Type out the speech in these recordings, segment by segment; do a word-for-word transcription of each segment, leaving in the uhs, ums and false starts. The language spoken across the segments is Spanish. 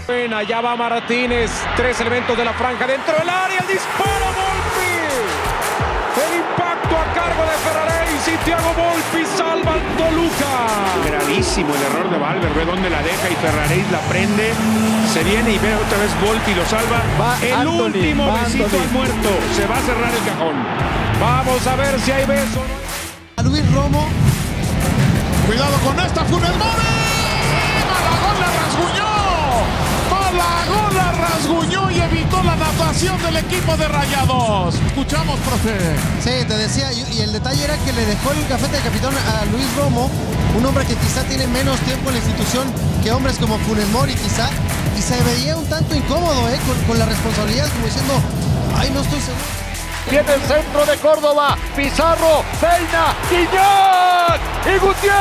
Allá va Martínez, tres elementos de la franja dentro del área, el disparo, Volpi. El impacto a cargo de Ferraréis y Thiago Volpi salva al Toluca. Gravísimo el error de Valver, ve dónde la deja y Ferraréis la prende, se viene y ve otra vez Volpi, lo salva. Va el Anthony, último va besito Anthony. al muerto, se va a cerrar el cajón. Vamos a ver si hay beso. A Luis Romo. Cuidado con esta, Funes Mori. Malagón la rasguñó. Malagón la rasguñó y evitó la natación del equipo de Rayados. Escuchamos, profe. Sí, te decía, y, y el detalle era que le dejó el gafete de capitán a Luis Romo, un hombre que quizá tiene menos tiempo en la institución que hombres como Funes Mori quizá, y se veía un tanto incómodo, ¿eh? con, con la responsabilidad, como diciendo, ay, no estoy seguro. Viene el centro de Córdoba, Pizarro, Peina, Guiñac y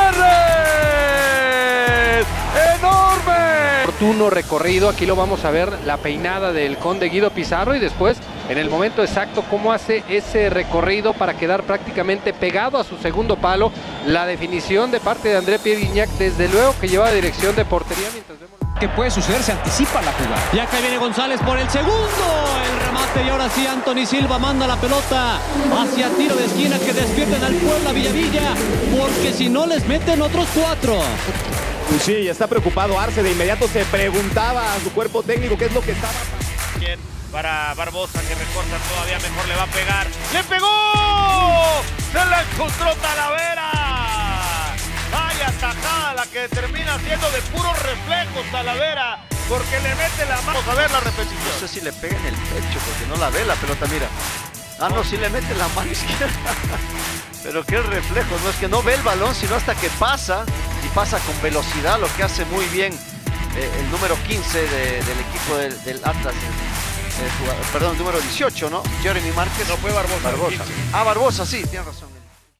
Gutiérrez. ¡Enorme! Oportuno recorrido, aquí lo vamos a ver, la peinada del conde Guido Pizarro y después, en el momento exacto, cómo hace ese recorrido para quedar prácticamente pegado a su segundo palo. La definición de parte de André Pierre Guignac, desde luego que lleva dirección de portería mientras vemos... ¿Qué puede suceder? Se anticipa la jugada. Y acá viene González por el segundo. El remate y ahora sí Anthony Silva manda la pelota hacia tiro de esquina, que despierten al Puebla Villavilla, porque si no les meten otros cuatro. Sí, está preocupado Arce, de inmediato se preguntaba a su cuerpo técnico qué es lo que estaba pasando. Bien, para Barbosa, que recorta todavía mejor, le va a pegar. ¡Le pegó! ¡Se la encontró Talavera! ¡Vaya atajada la que termina siendo de puros reflejos Talavera! Porque le mete la mano. Vamos a ver la repetición. No sé si le pega en el pecho, porque no la ve la pelota, mira. Ah, no, sí le mete la mano izquierda. Pero qué reflejo, no es que no ve el balón, sino hasta que pasa, y pasa con velocidad, lo que hace muy bien eh, el número quince de, del equipo del, del Atlas. El, el jugador, perdón, el número dieciocho, ¿no? Jeremy Márquez. No fue Barbosa. Barbosa. Ah, Barbosa, sí, tiene razón.